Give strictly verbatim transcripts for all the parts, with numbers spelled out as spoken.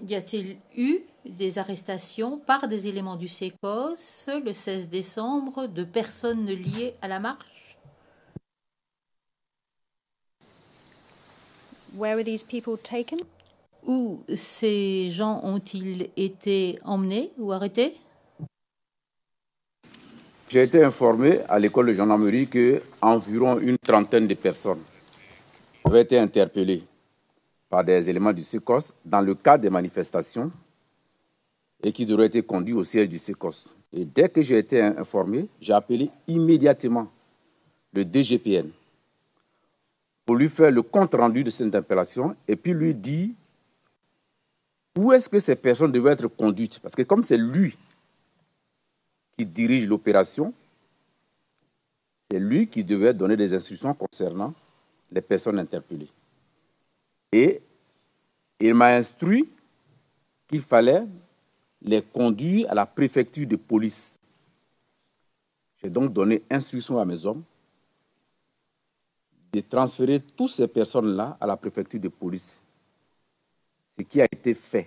Y a-t-il eu des arrestations par des éléments du C E C O S le seize décembre de personnes liées à la marche? Where were these people taken? Où ces gens ont-ils été emmenés ou arrêtés? J'ai été informé à l'école de gendarmerie qu'environ une trentaine de personnes avaient été interpellées par des éléments du C E C O S dans le cadre des manifestations et qui auraient été conduits au siège du C E C O S. Et dès que j'ai été informé, j'ai appelé immédiatement le D G P N pour lui faire le compte-rendu de cette interpellation et puis lui dire où est-ce que ces personnes devaient être conduites. Parce que comme c'est lui qui dirige l'opération, c'est lui qui devait donner des instructions concernant les personnes interpellées. Et il m'a instruit qu'il fallait les conduire à la préfecture de police. J'ai donc donné instruction à mes hommes de transférer toutes ces personnes-là à la préfecture de police. Ce qui a été fait.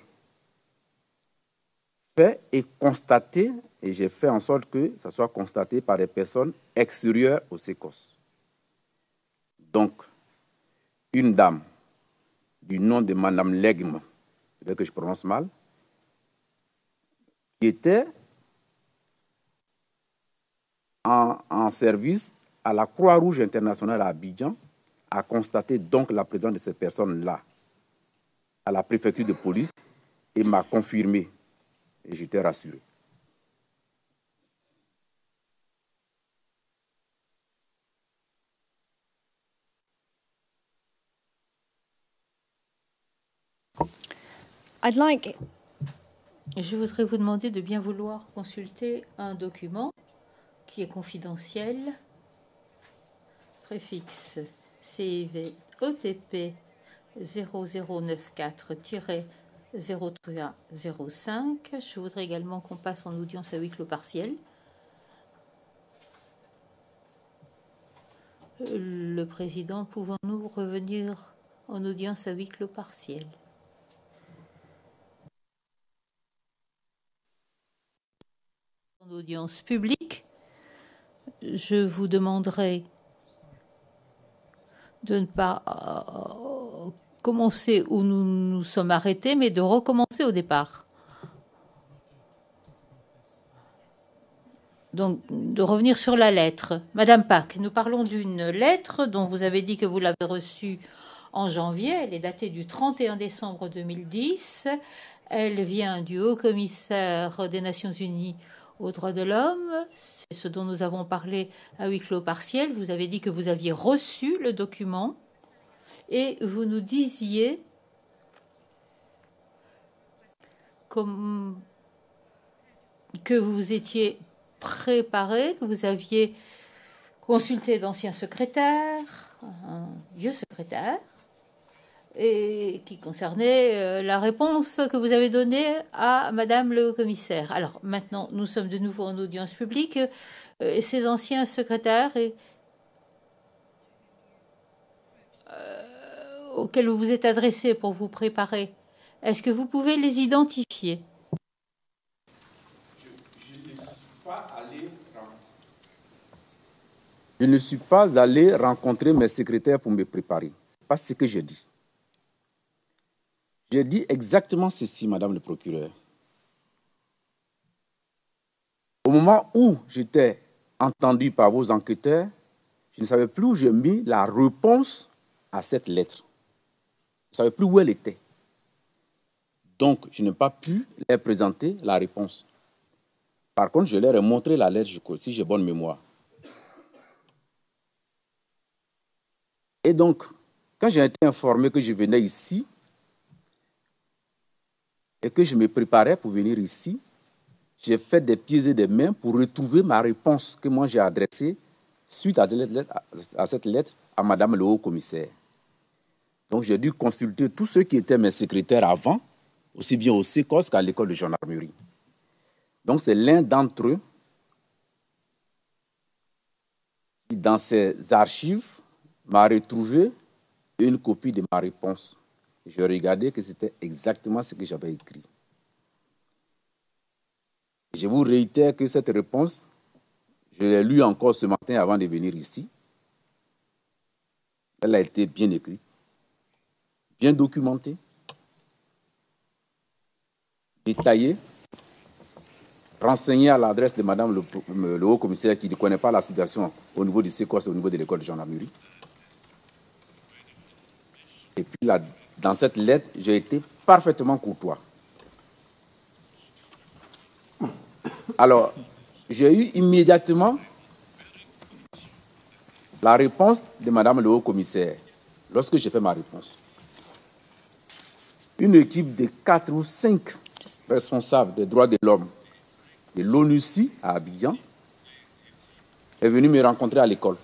Fait et constaté, et j'ai fait en sorte que ça soit constaté par des personnes extérieures au C E C O S. Donc, une dame du nom de Madame Legme, peut-être que je prononce mal, qui était en, en service à la Croix-Rouge internationale à Abidjan, a constaté donc la présence de ces personnes-là à la préfecture de police et m'a confirmé. Et j'étais rassuré. I'd like... Je voudrais vous demander de bien vouloir consulter un document qui est confidentiel. Préfixe C V O T P zéro zéro neuf quatre zéro trois zéro cinq. Je voudrais également qu'on passe en audience à huis clos partiel. Le président, pouvons-nous revenir en audience à huis clos partiel? En audience publique, je vous demanderai de ne pas euh, commencer où nous nous sommes arrêtés, mais de recommencer au départ. Donc, de revenir sur la lettre. Madame Pack, nous parlons d'une lettre dont vous avez dit que vous l'avez reçue en janvier. Elle est datée du trente et un décembre deux mille dix. Elle vient du haut-commissaire des Nations Unies aux droits de l'homme. C'est ce dont nous avons parlé à huis clos partiel. Vous avez dit que vous aviez reçu le document et vous nous disiez comme que vous étiez préparé, que vous aviez consulté d'anciens secrétaires, un vieux secrétaire, et qui concernait euh, la réponse que vous avez donnée à Madame le commissaire. Alors maintenant, nous sommes de nouveau en audience publique, euh, et ces anciens secrétaires et, euh, auxquels vous vous êtes adressé pour vous préparer, est-ce que vous pouvez les identifier? Je ne suis pas allé rencontrer mes secrétaires pour me préparer. Ce n'est pas ce que j'ai dit. J'ai dit exactement ceci, Madame le procureur. Au moment où j'étais entendu par vos enquêteurs, je ne savais plus où j'ai mis la réponse à cette lettre. Je ne savais plus où elle était. Donc, je n'ai pas pu leur présenter la réponse. Par contre, je leur ai montré la lettre, si j'ai bonne mémoire. Et donc, quand j'ai été informé que je venais ici et que je me préparais pour venir ici, j'ai fait des pieds et des mains pour retrouver ma réponse que moi j'ai adressée suite à cette lettre à, cette lettre à Madame le haut-commissaire. Donc, j'ai dû consulter tous ceux qui étaient mes secrétaires avant, aussi bien au C E C O S qu'à l'école de gendarmerie. Donc, c'est l'un d'entre eux qui, dans ses archives, m'a retrouvé une copie de ma réponse Je regardais que c'était exactement ce que j'avais écrit. Je vous réitère que cette réponse, je l'ai lue encore ce matin avant de venir ici. Elle a été bien écrite, bien documentée, détaillée, renseignée à l'adresse de Madame le, le haut-commissaire qui ne connaît pas la situation au niveau du SECOS, au niveau de l'école de gendarmerie. Et puis là, dans cette lettre, j'ai été parfaitement courtois. Alors, j'ai eu immédiatement la réponse de Madame le haut-commissaire lorsque j'ai fait ma réponse. Une équipe de quatre ou cinq responsables des droits de l'homme de l'ONUCI à Abidjan est venue me rencontrer à l'école.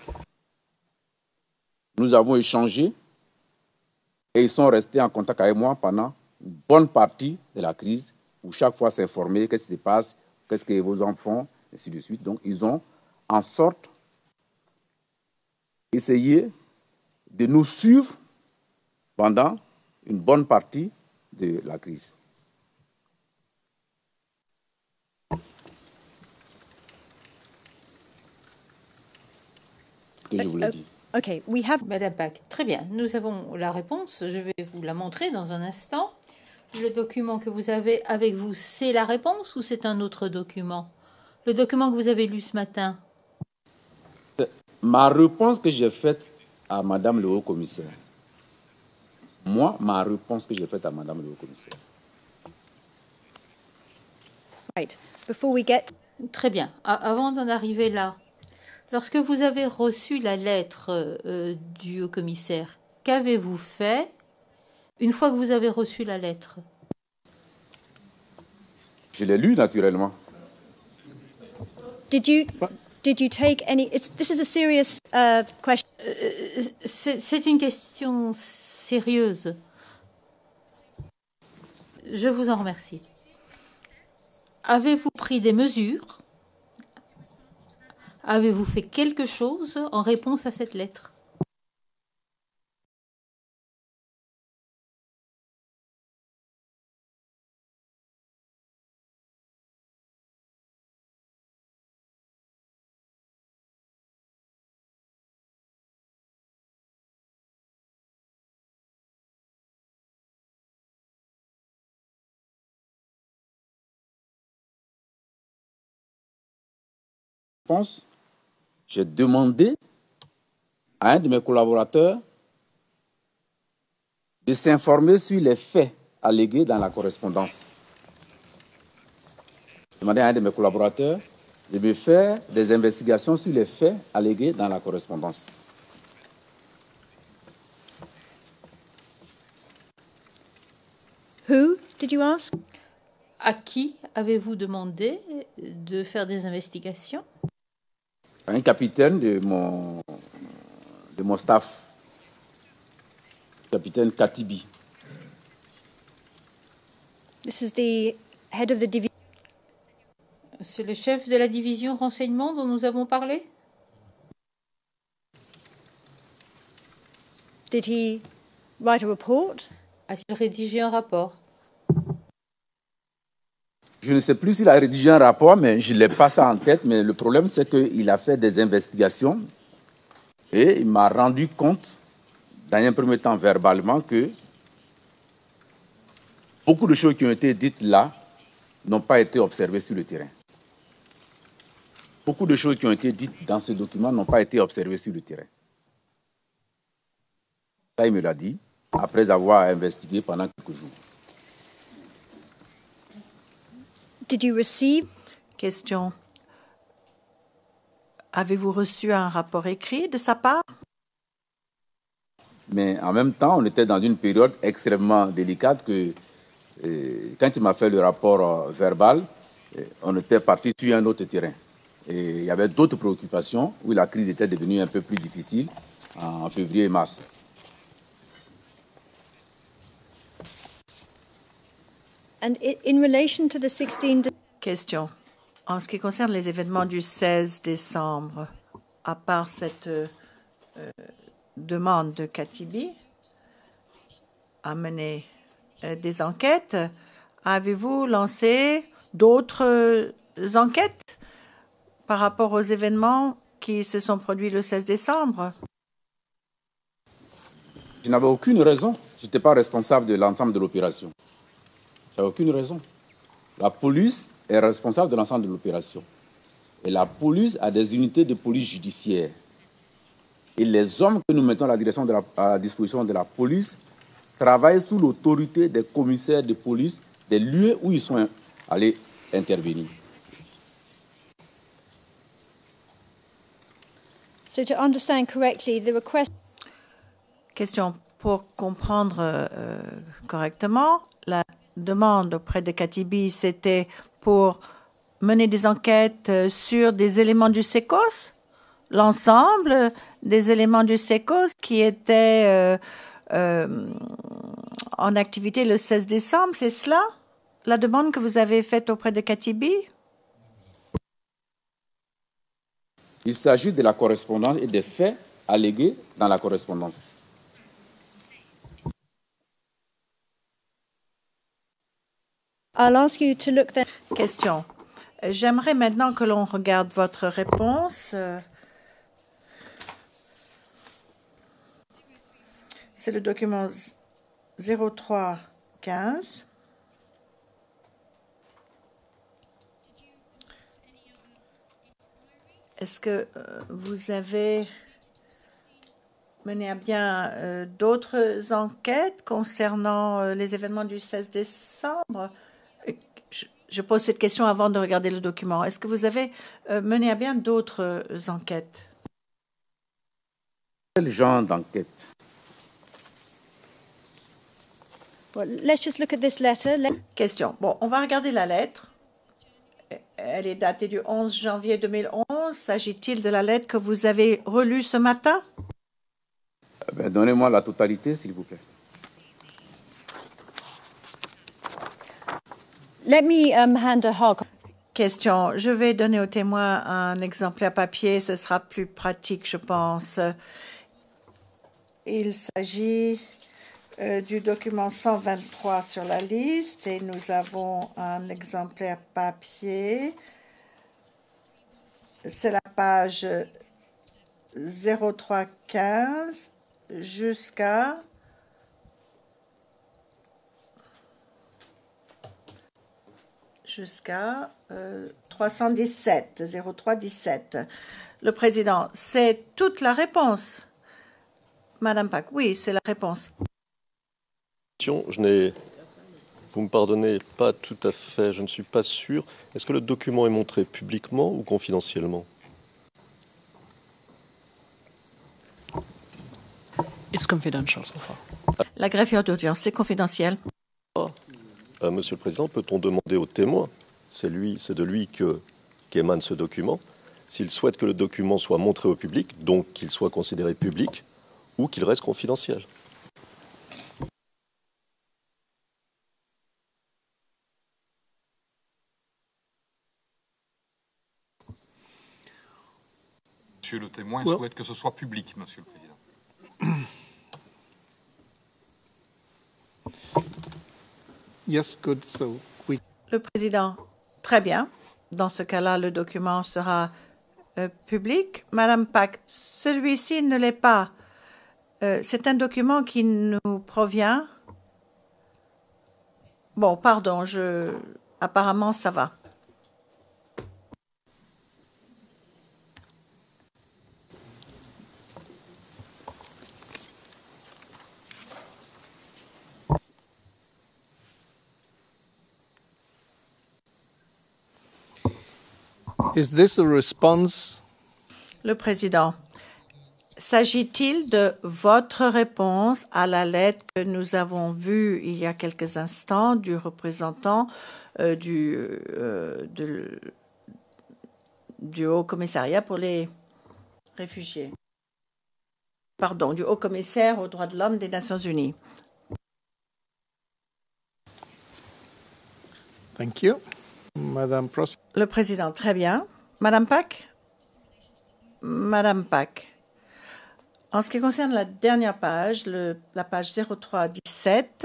Nous avons échangé et ils sont restés en contact avec moi pendant une bonne partie de la crise pour chaque fois s'informer qu'est-ce qui se passe, qu'est-ce que vos enfants, et ainsi de suite. Donc, ils ont en sorte essayé de nous suivre pendant une bonne partie de la crise. Ce que je voulais dire. Okay, we have... Madame Pack, très bien. Nous avons la réponse. Je vais vous la montrer dans un instant. Le document que vous avez avec vous, c'est la réponse ou c'est un autre document? Le document que vous avez lu ce matin? Ma réponse que j'ai faite à Madame le haut-commissaire. Moi, ma réponse que j'ai faite à Madame le haut-commissaire. Right. Before we get... Très bien. Avant d'en arriver là, lorsque vous avez reçu la lettre euh, du haut-commissaire, qu'avez-vous fait une fois que vous avez reçu la lettre? Je l'ai lu naturellement. Did you, did you take any... It's, this is a serious uh, question. Euh, C'est une question sérieuse. Je vous en remercie. Avez-vous pris des mesures? Avez-vous fait quelque chose en réponse à cette lettre? J'ai demandé à un de mes collaborateurs de s'informer sur les faits allégués dans la correspondance. J'ai demandé à un de mes collaborateurs de me faire des investigations sur les faits allégués dans la correspondance. Who did you ask? À qui avez-vous demandé de faire des investigations? Un capitaine de mon, de mon staff, capitaine Katibi. This is the head of the division. C'est le chef de la division renseignement dont nous avons parlé? Did he write a report? A-t-il rédigé un rapport? Je ne sais plus s'il a rédigé un rapport, mais je ne l'ai pas ça en tête. Mais le problème, c'est qu'il a fait des investigations et il m'a rendu compte, dans un premier temps verbalement, que beaucoup de choses qui ont été dites là n'ont pas été observées sur le terrain. Beaucoup de choses qui ont été dites dans ce document n'ont pas été observées sur le terrain. Ça, il me l'a dit, après avoir investigué pendant quelques jours. Did you receive... Question. Avez-vous reçu un rapport écrit de sa part? Mais en même temps, on était dans une période extrêmement délicate que euh, quand il m'a fait le rapport euh, verbal, euh, on était parti sur un autre terrain. Et il y avait d'autres préoccupations où la crise était devenue un peu plus difficile en février et mars. And in relation to the sixteen... Question. En ce qui concerne les événements du seize décembre, à part cette euh, demande de Katibi, à mener euh, des enquêtes. Avez-vous lancé d'autres enquêtes par rapport aux événements qui se sont produits le seize décembre? Je n'avais aucune raison. Je n'étais pas responsable de l'ensemble de l'opération. Je n'avais aucune raison. La police est responsable de l'ensemble de l'opération. Et la police a des unités de police judiciaire. Et les hommes que nous mettons à la, direction de la, à la disposition de la police travaillent sous l'autorité des commissaires de police des lieux où ils sont allés intervenir. So to understand correctly, the request... Question pour comprendre euh, correctement, la demande auprès de Katibi, c'était pour mener des enquêtes sur des éléments du S E C O S, l'ensemble des éléments du S E C O S qui étaient euh, euh, en activité le seize décembre, c'est cela la demande que vous avez faite auprès de Katibi? Il s'agit de la correspondance et des faits allégués dans la correspondance. I'll ask you to look then. Question. J'aimerais maintenant que l'on regarde votre réponse. C'est le document zéro trois quinze. Est-ce que euh, vous avez mené à bien euh, d'autres enquêtes concernant euh, les événements du seize décembre? je, je pose cette question avant de regarder le document. Est-ce que vous avez euh, mené à bien d'autres euh, enquêtes? Quel genre d'enquête? Well, let's just look at this letter. Let... Question. Bon, on va regarder la lettre. Elle est datée du onze janvier deux mille onze. S'agit-il de la lettre que vous avez relue ce matin? Ben, donnez-moi la totalité, s'il vous plaît. Let me um, hand a hog. Question. Je vais donner au témoin un exemplaire papier. Ce sera plus pratique, je pense. Il s'agit euh, du document cent vingt-trois sur la liste et nous avons un exemplaire papier. C'est la page zéro trois quinze jusqu'à jusqu'à euh, trois cent dix-sept, zéro trois dix-sept. Le président, c'est toute la réponse. Madame Pack, oui, c'est la réponse. Je n'ai, vous me pardonnez, pas tout à fait, je ne suis pas sûr. Est-ce que le document est montré publiquement ou confidentiellement? It's confidential so far. La greffière d'audience, c'est confidentiel. Ah, euh, Monsieur le Président, peut-on demander au témoin, c'est lui, c'est de lui que qu'émane ce document, s'il souhaite que le document soit montré au public, donc qu'il soit considéré public, ou qu'il reste confidentiel? Monsieur le témoin well, souhaite que ce soit public, Monsieur le Président. Yes, good. So we... Le président, très bien. Dans ce cas-là, le document sera euh, public. Madame Pack, celui-ci ne l'est pas. Euh, c'est un document qui nous provient. Bon, pardon, je... apparemment, ça va. Is this a response? Le président, s'agit-il de votre réponse à la lettre que nous avons vue il y a quelques instants du représentant euh, du, euh, de, du Haut-Commissariat pour les réfugiés? Pardon, du Haut-Commissaire aux droits de l'homme des Nations Unies. Thank you. Madame Pros. Le président, très bien. Madame Pack? Madame Pack, En ce qui concerne la dernière page, le, la page zéro trois dix-sept,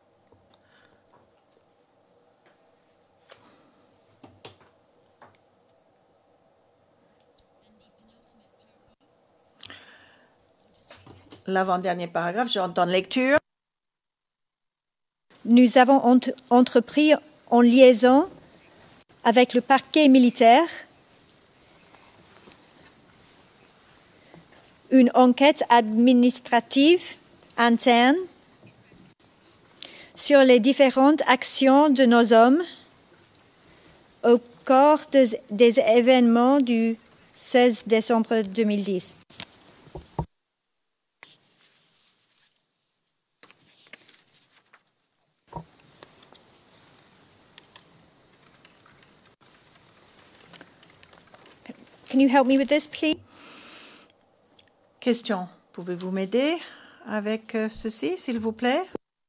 l'avant-dernier paragraphe, je entends lecture. Nous avons ent entrepris en liaison avec le parquet militaire une enquête administrative interne sur les différentes actions de nos hommes au cours des, des événements du seize décembre deux mille dix. Can you help me with this, please? Question. Pouvez-vous m'aider avec euh, ceci, s'il vous plaît?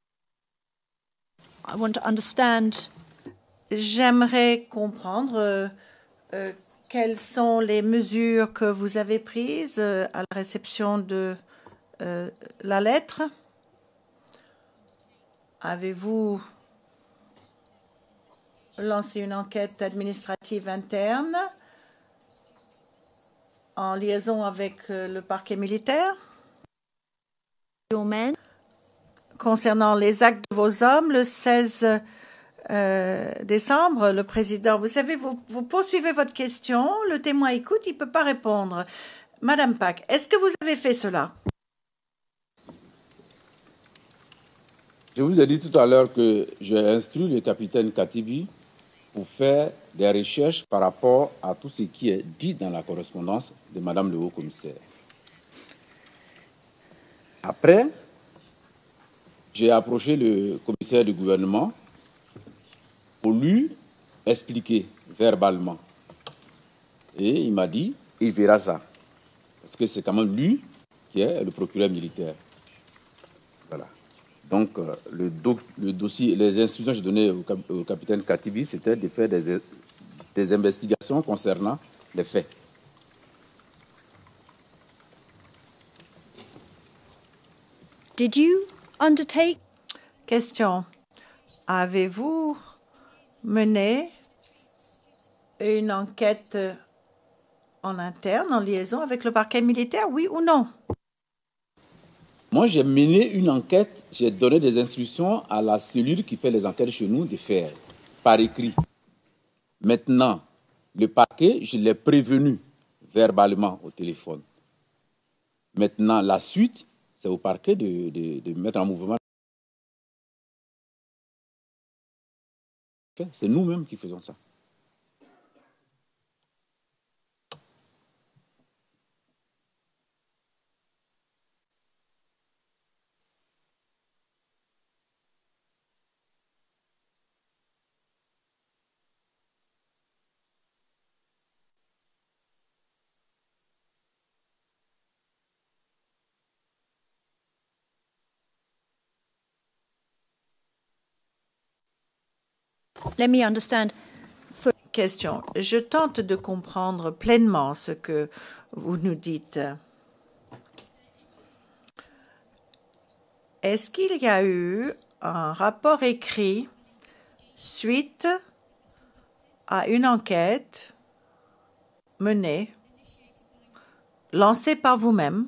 I want to understand. J'aimerais comprendre euh, euh, quelles sont les mesures que vous avez prises euh, à la réception de euh, la lettre. Avez-vous lancé une enquête administrative interne en liaison avec euh, le parquet militaire? Your men. Concernant les actes de vos hommes, le seize euh, décembre, le président, vous savez, vous, vous poursuivez votre question, le témoin écoute, il ne peut pas répondre. Madame Pack, est-ce que vous avez fait cela? Je vous ai dit tout à l'heure que j'ai instruit le capitaine Katibi pour faire des recherches par rapport à tout ce qui est dit dans la correspondance de Madame le Haut-Commissaire. Après, j'ai approché le commissaire du gouvernement pour lui expliquer verbalement. Et il m'a dit, il verra ça. Parce que c'est quand même lui qui est le procureur militaire. Voilà. Donc, euh, le, do le dossier, les instructions que j'ai données au, cap au capitaine Katibi, c'était de faire des, des investigations concernant les faits. Did you undertake? Question. Avez-vous mené une enquête en interne, en liaison avec le parquet militaire, oui ou non? Moi, j'ai mené une enquête, j'ai donné des instructions à la cellule qui fait les enquêtes chez nous de faire, par écrit. Maintenant, le parquet, je l'ai prévenu verbalement au téléphone. Maintenant, la suite, c'est au parquet de, de, de mettre en mouvement. C'est nous-mêmes qui faisons ça. Let me understand. For Question. Je tente de comprendre pleinement ce que vous nous dites. Est-ce qu'il y a eu un rapport écrit suite à une enquête menée, lancée par vous-même,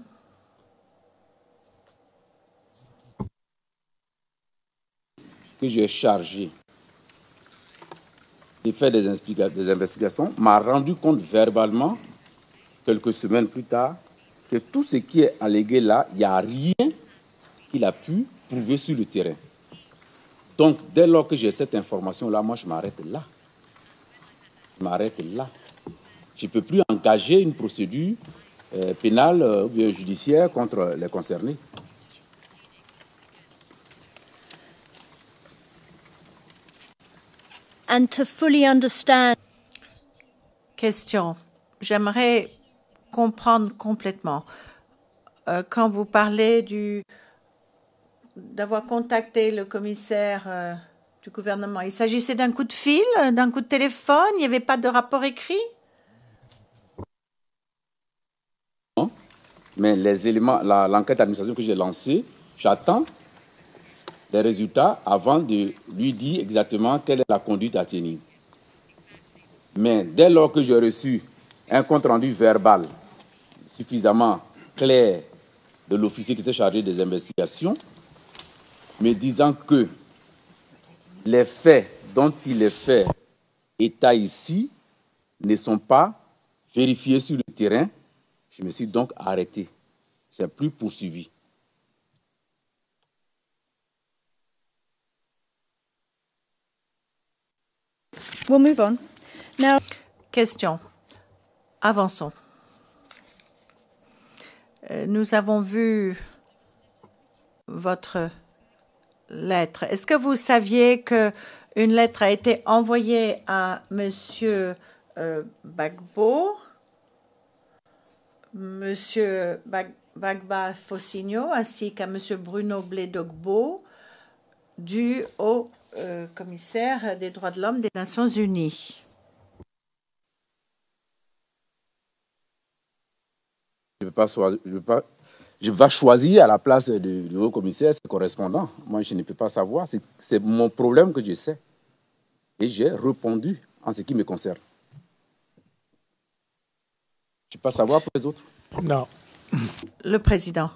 que j'ai chargé de faire des, des investigations, m'a rendu compte verbalement, quelques semaines plus tard, que tout ce qui est allégué là, il n'y a rien qu'il a pu prouver sur le terrain. Donc, dès lors que j'ai cette information-là, moi, je m'arrête là. Je m'arrête là. Je ne peux plus engager une procédure euh, pénale euh, ou bien judiciaire contre les concernés. and to fully understand. Question. J'aimerais comprendre complètement. Euh, quand vous parlez du d'avoir contacté le commissaire euh, du gouvernement, il s'agissait d'un coup de fil, d'un coup de téléphone, il n'y avait pas de rapport écrit? Non. Mais les éléments, la, l'enquête d'administration que j'ai lancée, j'attends les résultats avant de lui dire exactement quelle est la conduite à tenir. Mais dès lors que j'ai reçu un compte-rendu verbal suffisamment clair de l'officier qui était chargé des investigations, me disant que les faits dont il est fait état ici ne sont pas vérifiés sur le terrain, je me suis donc arrêté. Je n'ai plus poursuivi. We'll move on. Now, Question. Avançons. Euh, Nous avons vu votre lettre. Est-ce que vous saviez qu'une lettre a été envoyée à Monsieur euh, Gbagbo, Monsieur Bag- Gbagba Fosigno, ainsi qu'à Monsieur Bruno Bledogbo, du haut euh, commissaire des droits de l'homme des Nations Unies? Je ne vais pas choisir, je vais pas, je vais choisir à la place du, du haut commissaire ses correspondants. Moi, je ne peux pas savoir. C'est, c'est mon problème que je sais. Et j'ai répondu en ce qui me concerne. Je ne peux pas savoir pour les autres. No. Le président.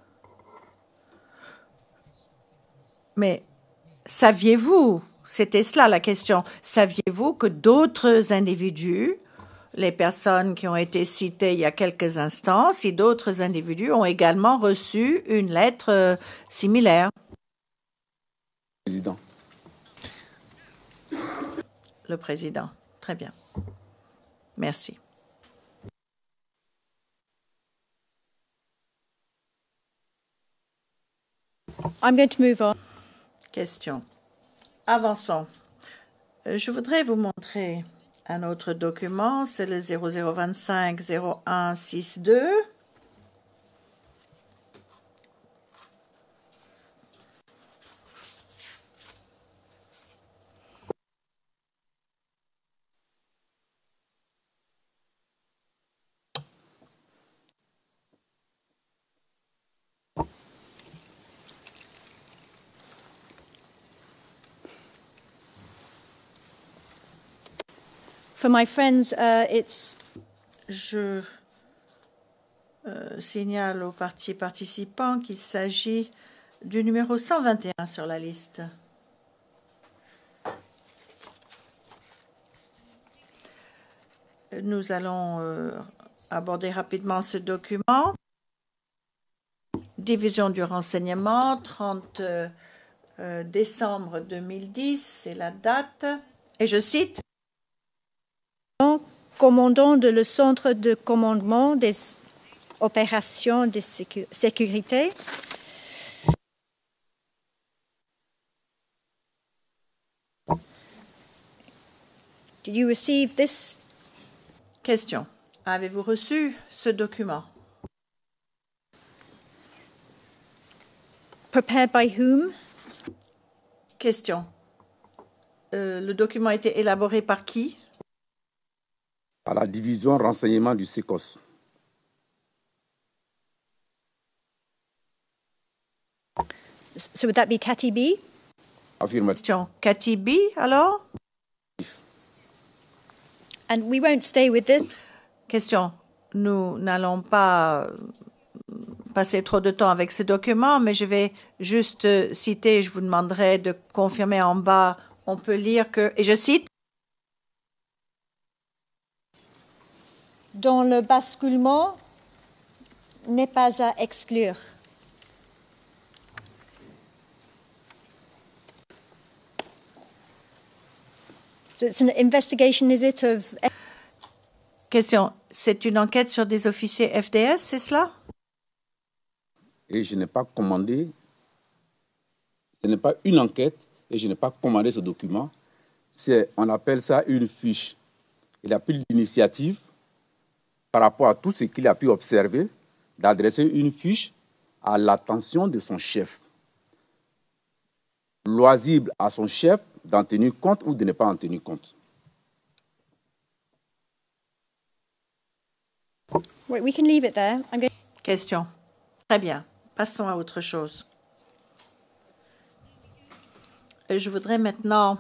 Mais saviez-vous, c'était cela la question, saviez-vous que d'autres individus, les personnes qui ont été citées il y a quelques instants, si d'autres individus ont également reçu une lettre euh, similaire? Président. Le président. Très bien. Merci. I'm going to move on. Question. Avançons. Euh, Je voudrais vous montrer un autre document, c'est le zéro zéro vingt-cinq zéro un soixante-deux. For my friends, uh, it's Je euh, signale aux partis participants qu'il s'agit du numéro cent vingt et un sur la liste. Nous allons euh, aborder rapidement ce document. Division du renseignement, trente euh, euh, décembre deux mille dix, c'est la date. Et je cite, commandant de le centre de commandement des opérations de sécu- sécurité. Did you receive this? question. Avez-vous reçu ce document? Prepared by whom? Question. Euh, le document a été élaboré par qui? À la division renseignement du SECOS. So would that be Cathy B? Affirmatif. Question. Cathy B, alors? And we won't stay with this. Question. Nous n'allons pas passer trop de temps avec ce document, mais je vais juste citer, je vous demanderai de confirmer en bas, on peut lire que, et je cite, Dont le basculement n'est pas à exclure. So it's an investigation, is it, of... question, c'est une enquête sur des officiers F D S, c'est cela? Et je n'ai pas commandé, ce n'est pas une enquête, et je n'ai pas commandé ce document. C'est, on appelle ça une fiche. Il a pris l'initiative, par rapport à tout ce qu'il a pu observer, d'adresser une fiche à l'attention de son chef. Loisible à son chef d'en tenir compte ou de ne pas en tenir compte. Wait, we can leave it there. I'm going... Question. Très bien. Passons à autre chose. Je voudrais maintenant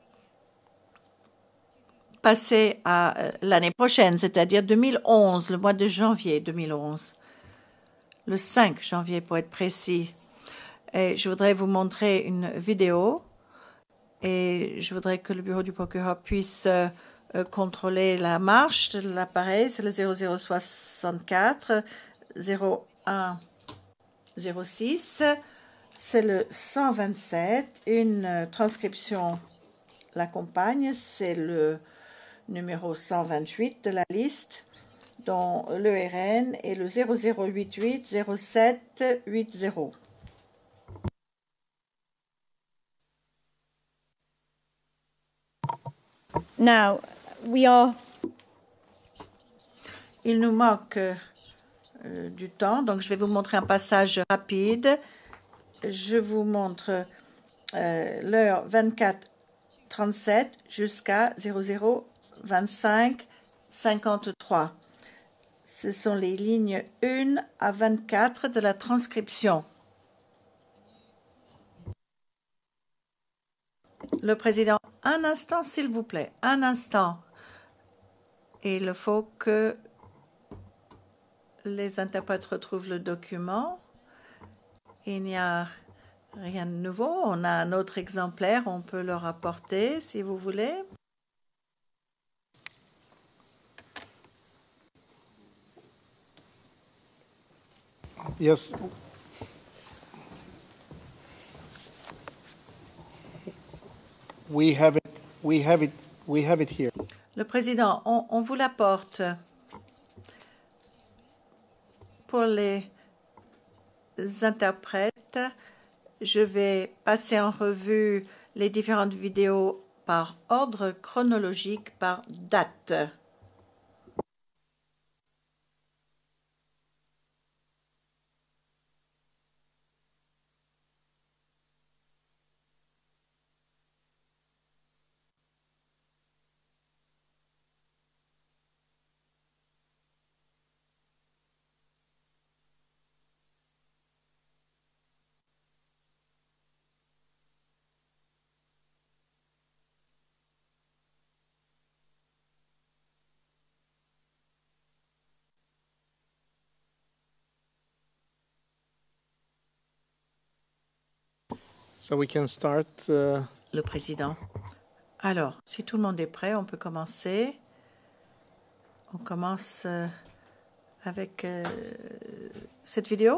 passer à l'année prochaine, c'est-à-dire deux mille onze, le mois de janvier deux mille onze, le cinq janvier pour être précis. Et je voudrais vous montrer une vidéo et je voudrais que le bureau du procureur puisse euh, contrôler la marche de l'appareil. C'est le zéro zéro soixante-quatre zéro un zéro six. C'est le cent vingt-sept. Une transcription l'accompagne. C'est le numéro cent vingt-huit de la liste, dont l'E R N est le zéro zéro huit huit zéro sept huit zéro. Now, we are... Il nous manque euh, du temps, donc je vais vous montrer un passage rapide. Je vous montre euh, l'heure vingt-quatre trente-sept jusqu'à zéro zéro vingt-cinq cinquante-trois. Ce sont les lignes un à vingt-quatre de la transcription. Le président, un instant, s'il vous plaît, un instant. Il faut que les interprètes retrouvent le document. Il n'y a rien de nouveau. On a un autre exemplaire, on peut le rapporter si vous voulez. Yes. We have it. We have it. We have it here. Le président, on, on vous l'apporte. Pour les interprètes, je vais passer en revue les différentes vidéos par ordre chronologique, par date. So we can start. Uh, Le président. Alors, si tout le monde est prêt, on peut commencer. On commence euh, avec euh, cette vidéo.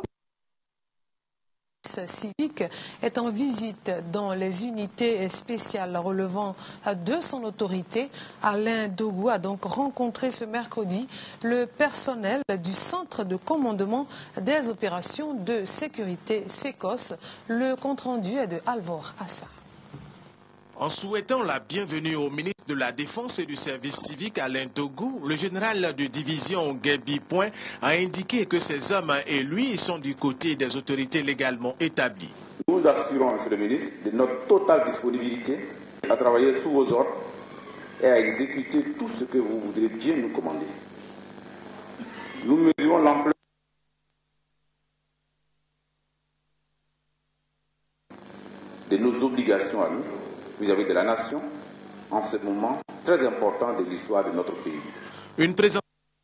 Civique est en visite dans les unités spéciales relevant de son autorité. Alain Dogou a donc rencontré ce mercredi le personnel du Centre de commandement des opérations de sécurité SECOS. Le compte-rendu est de Alvor Assa. En souhaitant la bienvenue au ministre de la Défense et du Service civique Alain Dogou, le général de division Gaby Point a indiqué que ces hommes et lui sont du côté des autorités légalement établies. Nous assurons, Monsieur le ministre, de notre totale disponibilité à travailler sous vos ordres et à exécuter tout ce que vous voudrez bien nous commander. Nous mesurons l'ampleur de nos obligations à nous vis-à-vis de la nation en ce moment très important de l'histoire de notre pays. Une présence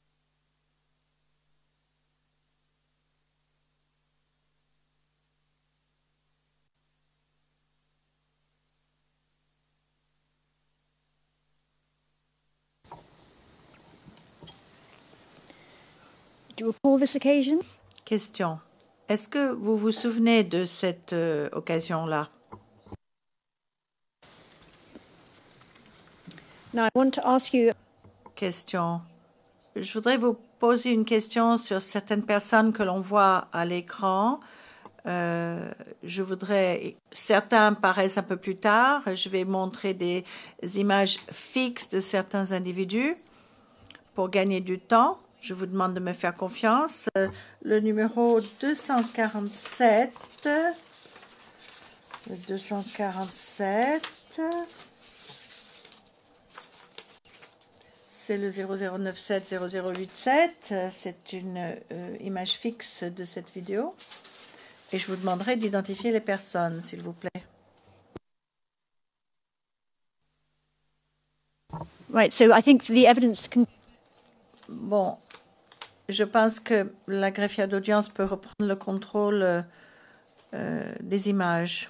Do you recall this occasion? Question. Est-ce que vous vous souvenez de cette euh, occasion-là? Now, I want to ask you. Question. Je voudrais vous poser une question sur certaines personnes que l'on voit à l'écran. Euh, je voudrais, certains paraissent un peu plus tard. Je vais montrer des images fixes de certains individus pour gagner du temps. Je vous demande de me faire confiance. Euh, le numéro deux cent quarante-sept. Le deux cent quarante-sept. c'est le zéro zéro neuf sept zéro zéro huit sept. C'est une euh, image fixe de cette vidéo. Et je vous demanderai d'identifier les personnes, s'il vous plaît. Right, so I think the evidence can... Bon, je pense que la greffière d'audience peut reprendre le contrôle euh, des images.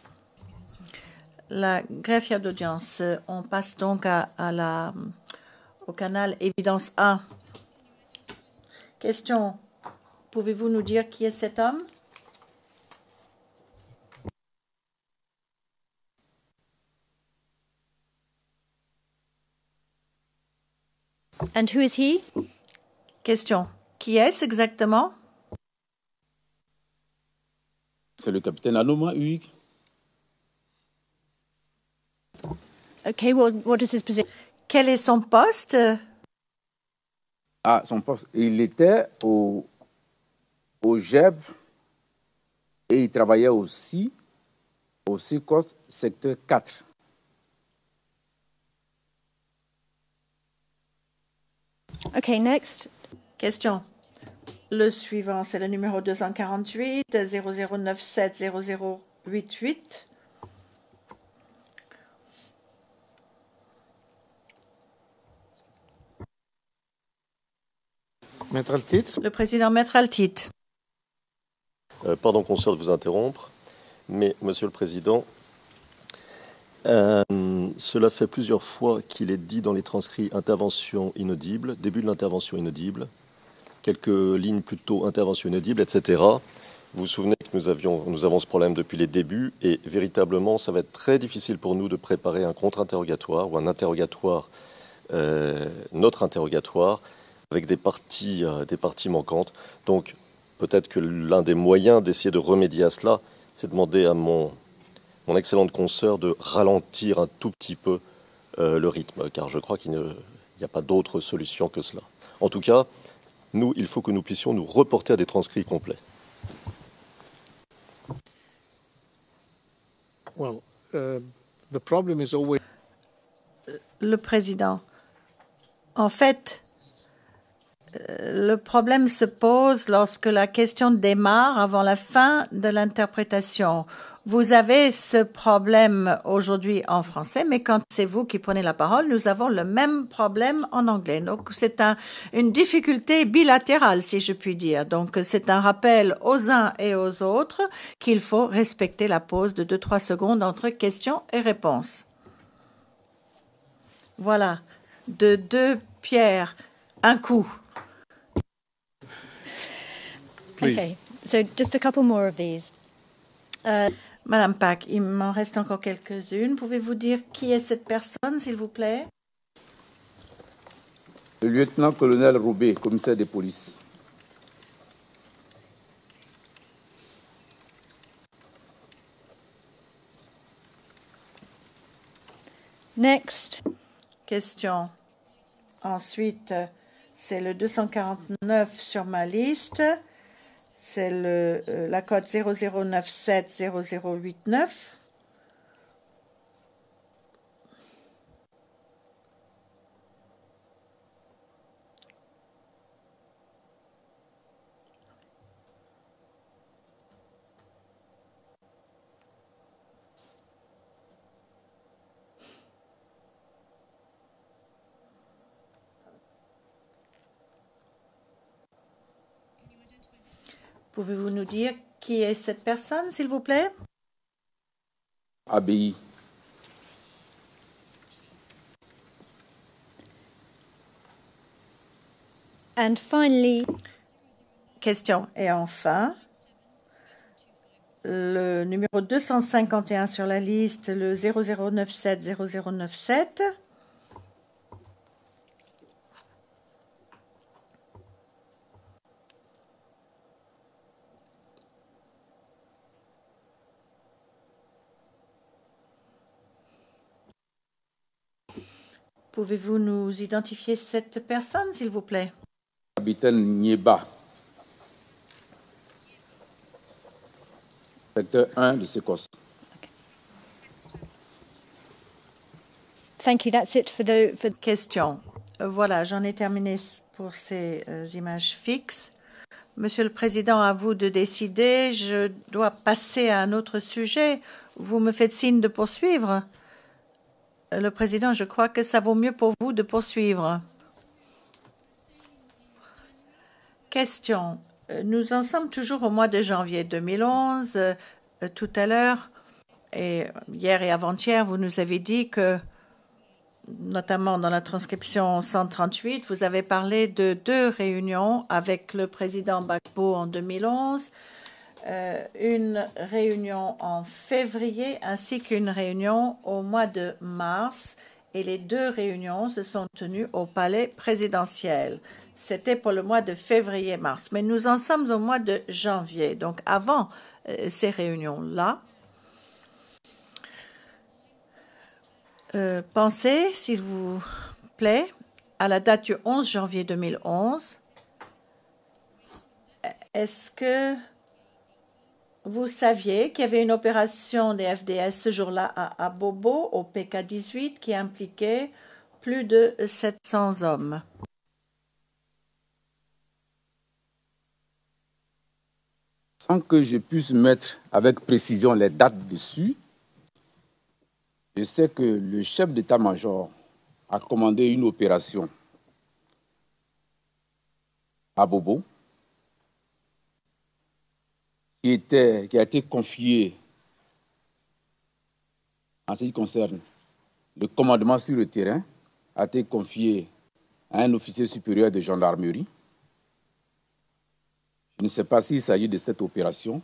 La greffière d'audience, on passe donc à, à la, au canal Évidence un. Question, pouvez-vous nous dire qui est cet homme? And who is he? Question, qui est-ce exactement? C'est le capitaine Anoma Hugues. Okay, well, what is his position? Quel est son poste? Ah, son poste. Il était au, au G E B et il travaillait aussi au SICOS secteur quatre. Okay, next. Question. Le suivant, c'est le numéro deux cent quarante-huit, zéro zéro neuf sept zéro zéro huit huit. Maître Altit. Le président Maître Altit. Euh, pardon, consoeur, de vous interrompre, mais Monsieur le Président, euh, cela fait plusieurs fois qu'il est dit dans les transcrits intervention inaudible, début de l'intervention inaudible, quelques lignes plutôt intervention inaudible, et cetera. Vous vous souvenez que nous, avions, nous avons ce problème depuis les débuts et véritablement, ça va être très difficile pour nous de préparer un contre-interrogatoire ou un interrogatoire, euh, notre interrogatoire, avec des parties, euh, des parties manquantes. Donc, peut-être que l'un des moyens d'essayer de remédier à cela, c'est de demander à mon, mon excellente consoeur de ralentir un tout petit peu euh, le rythme, car je crois qu'il n'y a pas d'autre solution que cela. En tout cas, nous, il faut que nous puissions nous reporter à des transcrits complets. Well, uh, the problem is always... Le président. En fait, le problème se pose lorsque la question démarre avant la fin de l'interprétation. Vous avez ce problème aujourd'hui en français, mais quand c'est vous qui prenez la parole, nous avons le même problème en anglais. Donc, c'est un, une difficulté bilatérale, si je puis dire. Donc, c'est un rappel aux uns et aux autres qu'il faut respecter la pause de deux à trois secondes entre questions et réponses. Voilà, de deux pierres, un coup. Please. Okay, so just a couple more of these. Uh, Madame Pack, il m'en reste encore quelques-unes. Pouvez-vous dire qui est cette personne, s'il vous plaît? Le lieutenant-colonel Roubaix, commissaire de police. next. Question. Ensuite, c'est le deux cent quarante-neuf sur ma liste. C'est le euh, la code zéro zéro neuf sept zéro zéro huit neuf. Pouvez-vous nous dire qui est cette personne, s'il vous plaît? Abbaye. And finally, question. Et enfin, le numéro deux cent cinquante et un sur la liste, le zéro zéro neuf sept zéro zéro neuf sept. Pouvez-vous nous identifier cette personne, s'il vous plaît? Capitaine Nieba. Secteur un de SICOS. thank you. That's it for the for Question. Voilà, j'en ai terminé pour ces euh, images fixes. Monsieur le Président, à vous de décider. Je dois passer à un autre sujet. Vous me faites signe de poursuivre. Le Président, je crois que ça vaut mieux pour vous de poursuivre. Question. Nous en sommes toujours au mois de janvier deux mille onze. Euh, tout à l'heure, et hier et avant-hier, vous nous avez dit que, notamment dans la transcription cent trente-huit, vous avez parlé de deux réunions avec le président Gbagbo en deux mille onze, euh, une réunion en février ainsi qu'une réunion au mois de mars. Et les deux réunions se sont tenues au palais présidentiel. C'était pour le mois de février-mars. Mais nous en sommes au mois de janvier. Donc, avant euh, ces réunions-là, euh, pensez, s'il vous plaît, à la date du onze janvier deux mille onze. Est-ce que vous saviez qu'il y avait une opération des F D S ce jour-là à Abobo, au P K dix-huit, qui impliquait plus de sept cents hommes? Sans que je puisse mettre avec précision les dates dessus, je sais que le chef d'état-major a commandé une opération à Bobo qui, était, qui a été confiée en ce qui concerne le commandement sur le terrain, a été confié à un officier supérieur de gendarmerie. Je ne sais pas s'il s'agit de cette opération.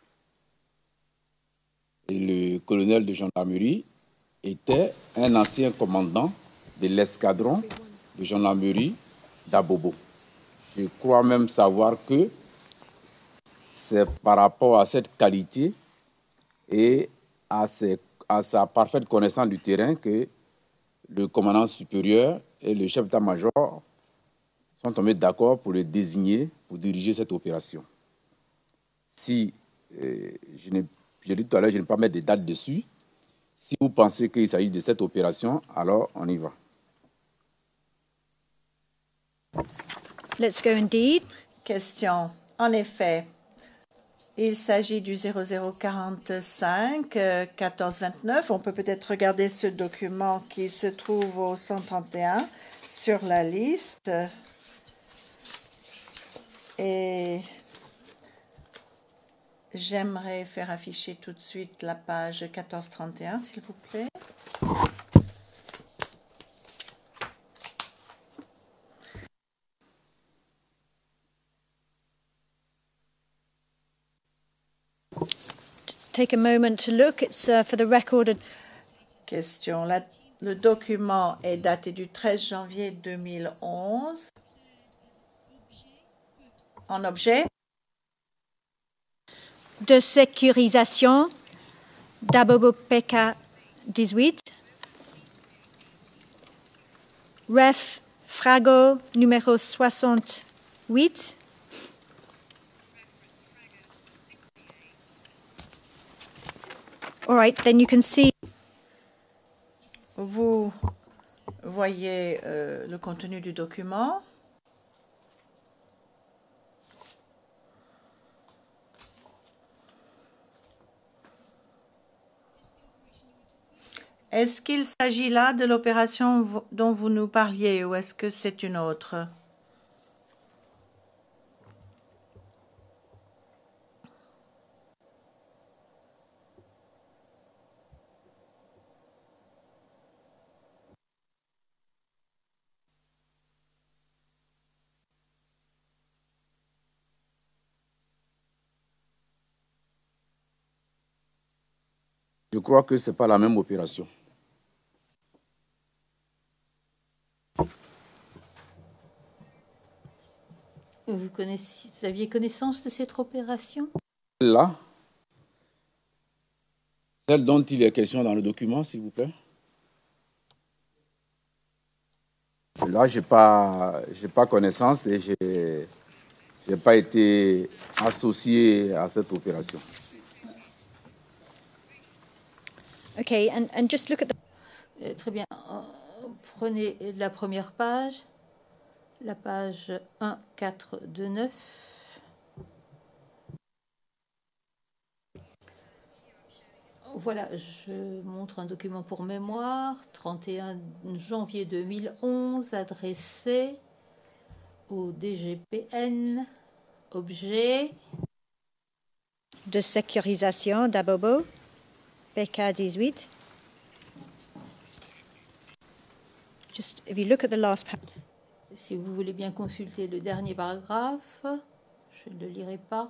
Et le colonel de gendarmerie était un ancien commandant de l'escadron de gendarmerie d'Abobo. Je crois même savoir que c'est par rapport à cette qualité et à, ses, à sa parfaite connaissance du terrain que le commandant supérieur et le chef d'état-major sont tombés d'accord pour le désigner pour diriger cette opération. Si, euh, je n'ai J'ai dit tout à l'heure, je ne vais pas mettre des dates dessus. Si vous pensez qu'il s'agit de cette opération, alors on y va. Let's go indeed. Question. En effet, il s'agit du zéro zéro quarante-cinq quatorze vingt-neuf. On peut peut-être regarder ce document qui se trouve au cent trente et un sur la liste. Et j'aimerais faire afficher tout de suite la page quatorze trente et un, s'il vous plaît. Just take a moment to look. It's uh, for the record. Question. La, le document est daté du treize janvier deux mille onze. En objet De sécurisation d'Abobo P K dix-huit. Ref Frago numéro soixante-huit. All right, then you can see. Vous voyez euh, le contenu du document. Est-ce qu'il s'agit là de l'opération dont vous nous parliez ou est-ce que c'est une autre? Je crois que ce n'est pas la même opération. Vous, connaissiez, vous aviez connaissance de cette opération? Là, celle dont il est question dans le document, s'il vous plaît. Là, je n'ai pas, j'ai pas connaissance et je n'ai pas été associé à cette opération. Okay, and, and just look at the... Euh, très bien. Prenez la première page, la page un quatre deux neuf. Voilà, je montre un document pour mémoire, trente et un janvier deux mille onze, adressé au D G P N, objet. De sécurisation d'Abobo, P K dix-huit. Just, if you look at the last pa- Si vous voulez bien consulter le dernier paragraphe, je ne le lirai pas.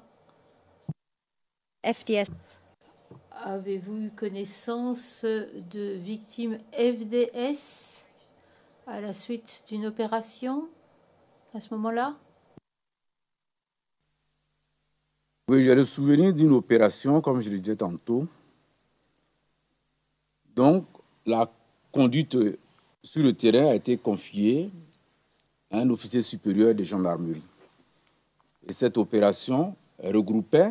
F D S. Avez-vous eu connaissance de victimes F D S à la suite d'une opération à ce moment-là? Oui, j'ai le souvenir d'une opération, comme je le disais tantôt. Donc, la conduite sur le terrain a été confiée à un officier supérieur de gendarmerie. Et cette opération regroupait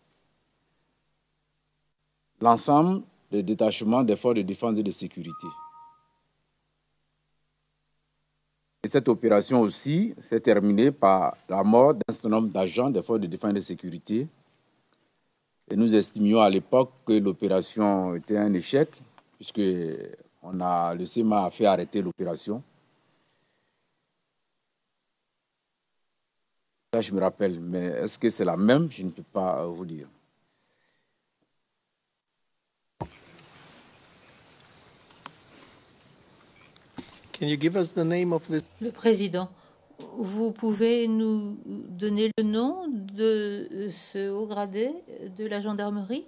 l'ensemble des détachements des forces de défense et de sécurité. Et cette opération aussi s'est terminée par la mort d'un certain nombre d'agents des forces de défense et de sécurité. Et nous estimions à l'époque que l'opération était un échec, puisque on a, le C E M A a fait arrêter l'opération. Ça, je me rappelle, mais est-ce que c'est la même? Je ne peux pas vous dire. Can you give us the name of the... Le président, vous pouvez nous donner le nom de ce haut gradé de la gendarmerie?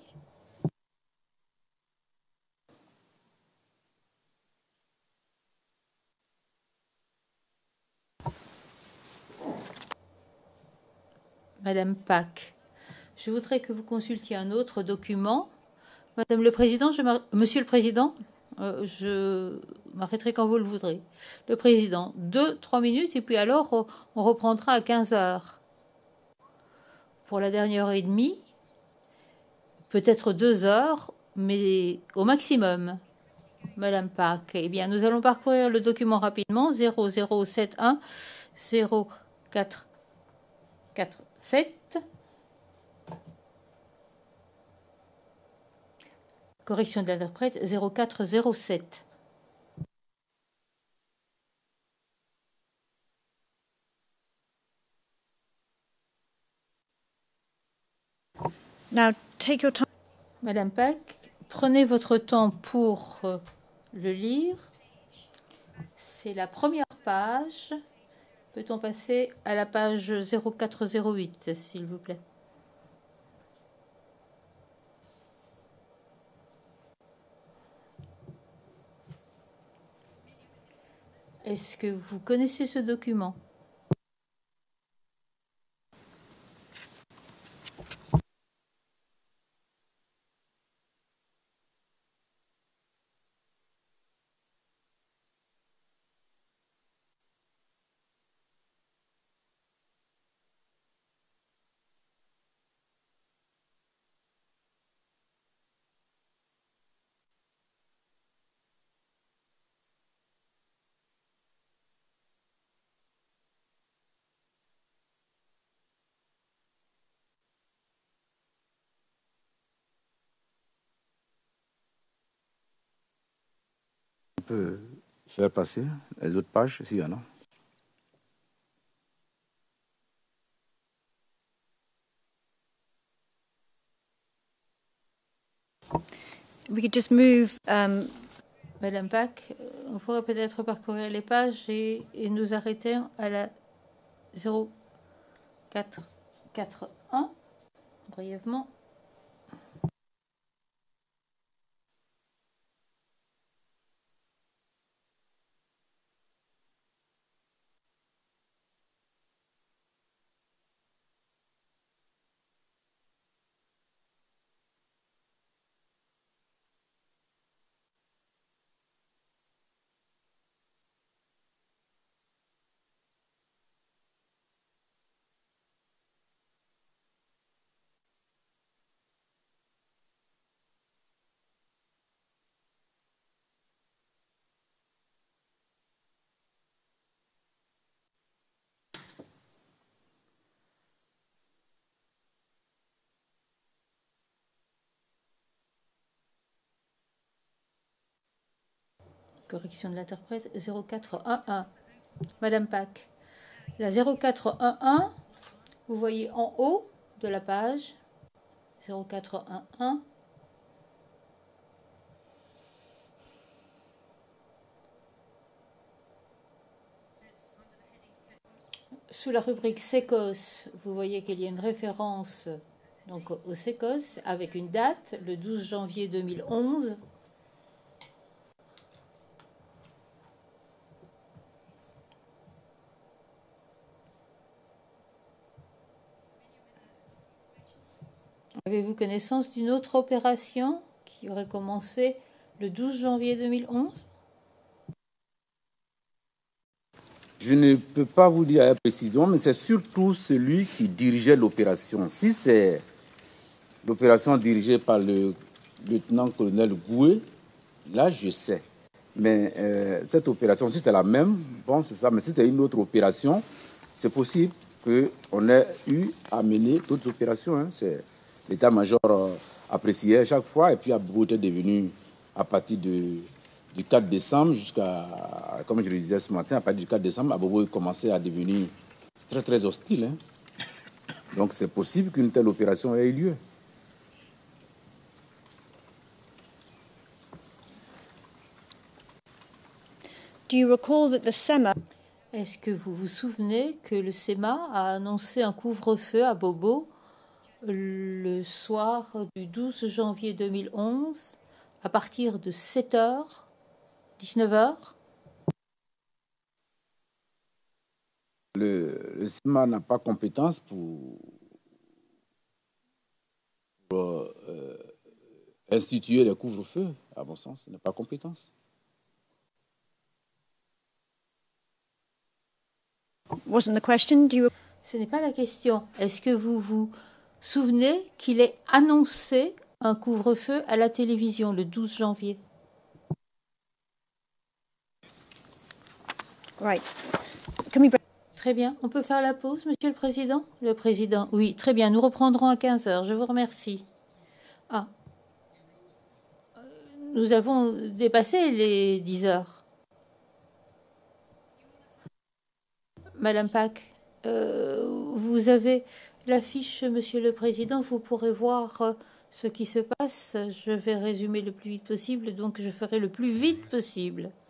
Madame Pack, je voudrais que vous consultiez un autre document. Madame le Président, je Monsieur le Président, euh, je m'arrêterai quand vous le voudrez. Le Président, deux, trois minutes, et puis alors on reprendra à quinze heures. Pour la dernière heure et demie, peut-être deux heures, mais au maximum. Madame Pack, eh bien, nous allons parcourir le document rapidement. zéro zéro sept un zéro quatre quatre sept. Correction de l'interprète, zéro quatre zéro sept. Now, take your time. Madame Pack, prenez votre temps pour euh, le lire. C'est la première page. Peut-on passer à la page zéro quatre zéro huit, s'il vous plaît? Est-ce que vous connaissez ce document? On peut faire passer les autres pages, s'il y en a. We could just move. Um, Madame Pack, on pourrait peut-être parcourir les pages et, et nous arrêter à la zéro quatre quatre un, brièvement. Correction de l'interprète, zéro quatre un un. Madame Pack. La zéro quatre un un, vous voyez en haut de la page, zéro quatre un un. Sous la rubrique sécos, vous voyez qu'il y a une référence donc, au sécos avec une date, le douze janvier deux mille onze. Avez-vous connaissance d'une autre opération qui aurait commencé le douze janvier deux mille onze? Je ne peux pas vous dire avec précision, mais c'est surtout celui qui dirigeait l'opération. Si c'est l'opération dirigée par le lieutenant-colonel Goué, là, je sais. Mais euh, cette opération, si c'est la même, bon, c'est ça. Mais si c'est une autre opération, c'est possible qu'on ait eu à mener d'autres opérations. Hein. C'est l'état-major euh, appréciait chaque fois, et puis a beaucoup été devenu à partir de... du quatre décembre jusqu'à, comme je le disais ce matin, à partir du quatre décembre, Abobo commençait à devenir très, très hostile. Hein. Donc, c'est possible qu'une telle opération ait eu lieu. Do you recall that the S E M A... Est-ce que vous vous souvenez que le S E M A a annoncé un couvre-feu à Bobo le soir du douze janvier deux mille onze à partir de sept heures dix-neuf heures. Le, le S E M A n'a pas compétence pour, pour euh, instituer les couvre-feux, à mon sens. Il n'a pas compétence. Wasn't the question. Do you... Ce n'est pas la question. Est-ce que vous vous souvenez qu'il ait annoncé un couvre-feu à la télévision le douze janvier? Right. Can we... Très bien. On peut faire la pause, Monsieur le Président? Le Président, oui. Très bien. Nous reprendrons à quinze heures. Je vous remercie. Ah. Nous avons dépassé les dix heures. Madame Pack, euh, vous avez l'affiche, Monsieur le Président. Vous pourrez voir euh, ce qui se passe. Je vais résumer le plus vite possible, donc je ferai le plus vite possible.